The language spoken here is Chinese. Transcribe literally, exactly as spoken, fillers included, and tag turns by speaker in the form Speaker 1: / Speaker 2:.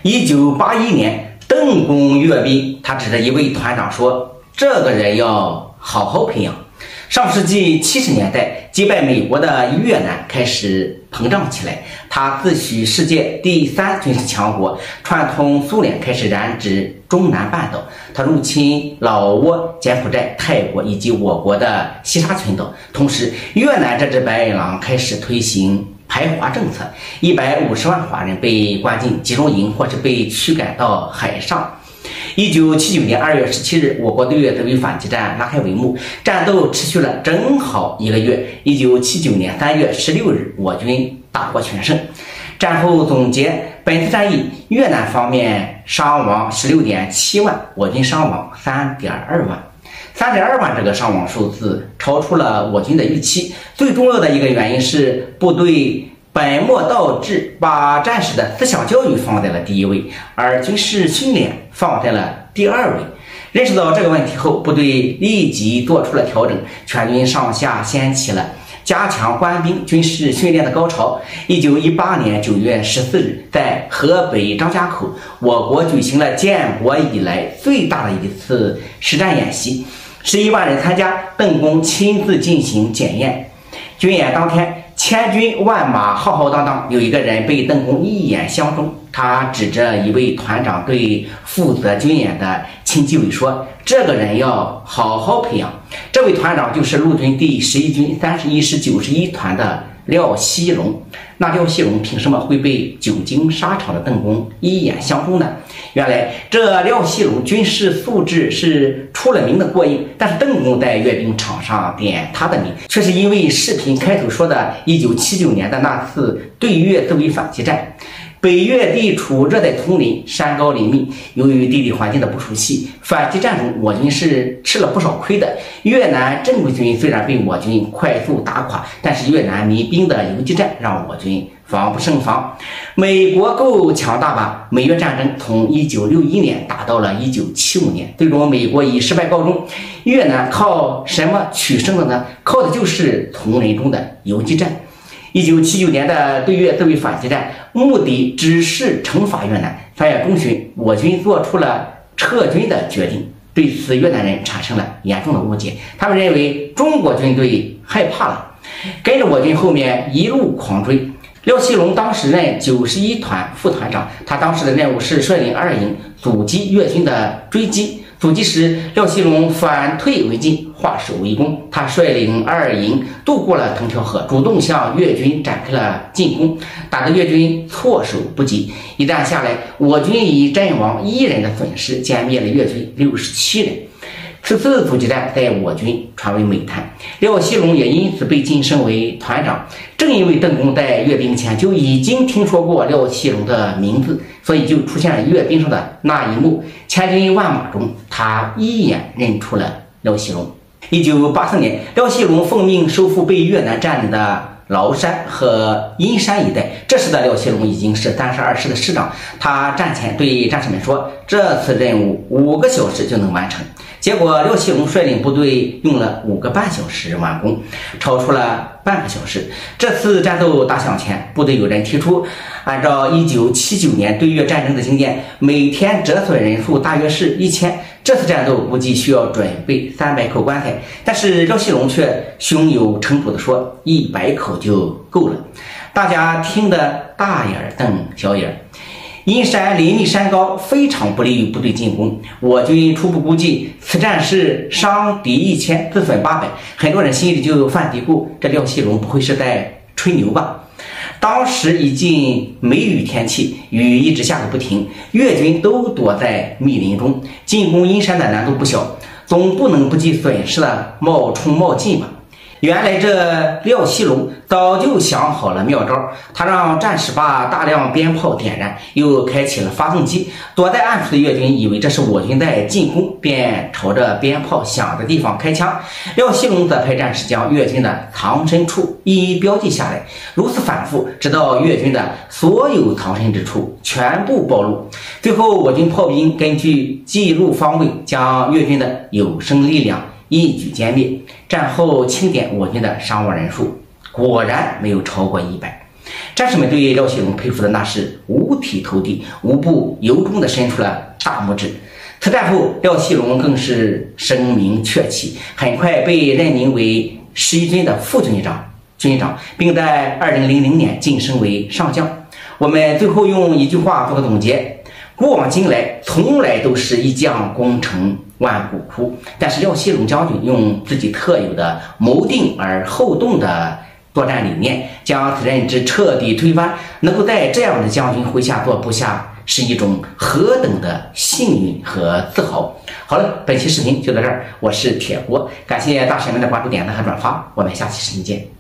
Speaker 1: 一九八一年，邓公阅兵，他指着一位团长说：“这个人要好好培养。”上世纪七十年代，击败美国的越南开始膨胀起来，他自诩世界第三军事强国，串通苏联开始染指中南半岛。他入侵老挝、柬埔寨、泰国以及我国的西沙群岛。同时，越南这只白狼开始推行排华政策，一百五十万华人被关进集中营，或是被驱赶到海上。一九七九年二月十七日，我国对越自卫反击战拉开帷幕，战斗持续了正好一个月。一九七九年三月十六日，我军大获全胜。战后总结，本次战役，越南方面伤亡十六点七万，我军伤亡三点二万。三点二万这个伤亡数字超出了我军的预期。最重要的一个原因是部队本末倒置，把战士的思想教育放在了第一位，而军事训练放在了第二位。认识到这个问题后，部队立即做出了调整，全军上下掀起了加强官兵军事训练的高潮。一九一八年九月十四日，在河北张家口，我国举行了建国以来最大的一次实战演习，十一万人参加，邓公亲自进行检验。军演当天，千军万马浩浩荡荡，有一个人被邓公一眼相中，他指着一位团长对负责军演的亲纪委说：“这个人要好好培养。”这位团长就是陆军第十一军三十一师九十一团的廖锡龙。那廖锡龙凭什么会被久经沙场的邓公一眼相中呢？原来这廖锡龙军事素质是出了名的过硬，但是邓公在阅兵场上点他的名，却是因为视频开头说的一九七九年的那次对越自卫反击战。北越地处热带丛林，山高林密，由于地理环境的不熟悉，反击战中我军是吃了不少亏的。越南正规军虽然被我军快速打垮，但是越南民兵的游击战让我军防不胜防。美国够强大吧？美越战争从一九六一年打到了一九七五年，最终美国以失败告终。越南靠什么取胜的呢？靠的就是丛林中的游击战。一九七九年的对越自卫反击战，目的只是惩罚越南。三月中旬，我军做出了撤军的决定，对此越南人产生了严重的误解，他们认为中国军队害怕了，跟着我军后面一路狂追。廖锡龙当时任九十一团副团长，他当时的任务是率领二营阻击越军的追击。阻击时，廖锡龙反退为进，化守为攻。他率领二营渡过了藤条河，主动向越军展开了进攻，打得越军措手不及。一战下来，我军以阵亡一人的损失歼灭了越军六十七人。此次阻击战在我军传为美谈，廖锡龙也因此被晋升为团长。正因为邓公在阅兵前就已经听说过廖锡龙的名字，所以就出现了阅兵上的那一幕，千军万马中，他一眼认出了廖锡龙。一九八四年，廖锡龙奉命收复被越南占领的崂山和阴山一带，这时的廖锡龙已经是三十二师的师长。他战前对战士们说：“这次任务五个小时就能完成。”结果廖锡龙率领部队用了五个半小时完工，超出了半个小时。这次战斗打响前，部队有人提出，按照一九七九年对越战争的经验，每天折损人数大约是一千。这次战斗估计需要准备三百口棺材，但是廖锡龙却胸有成竹地说一百口就够了。大家听得大眼瞪小眼。阴山林密山高，非常不利于部队进攻。我军初步估计，此战是伤敌一千，自损八百。很多人心里就犯嘀咕：这廖锡龙不会是在吹牛吧？当时已近梅雨天气，雨一直下个不停，越军都躲在密林中，进攻阴山的难度不小，总不能不计损失的冒冲冒进吧？原来这廖锡龙早就想好了妙招，他让战士把大量鞭炮点燃，又开启了发动机。躲在暗处的越军以为这是我军在进攻，便朝着鞭炮响的地方开枪。廖锡龙则派战士将越军的藏身处一一标记下来，如此反复，直到越军的所有藏身之处全部暴露。最后，我军炮兵根据记录方位，将越军的有生力量一举歼灭。战后清点我军的伤亡人数，果然没有超过一百。 战士们对廖锡龙佩服的那是五体投地，无不由衷地伸出了大拇指。此战后，廖锡龙更是声名鹊起，很快被任命为十一军的副军长、军长，并在二零零零年晋升为上将。我们最后用一句话做个总结：古往今来，从来都是一将功成万骨枯，但是廖锡龙将军用自己特有的谋定而后动的作战理念，将此任之彻底推翻。能够在这样的将军麾下做部下，是一种何等的幸运和自豪。好了，本期视频就到这儿，我是铁锅，感谢大神们的关注、点赞和转发，我们下期视频见。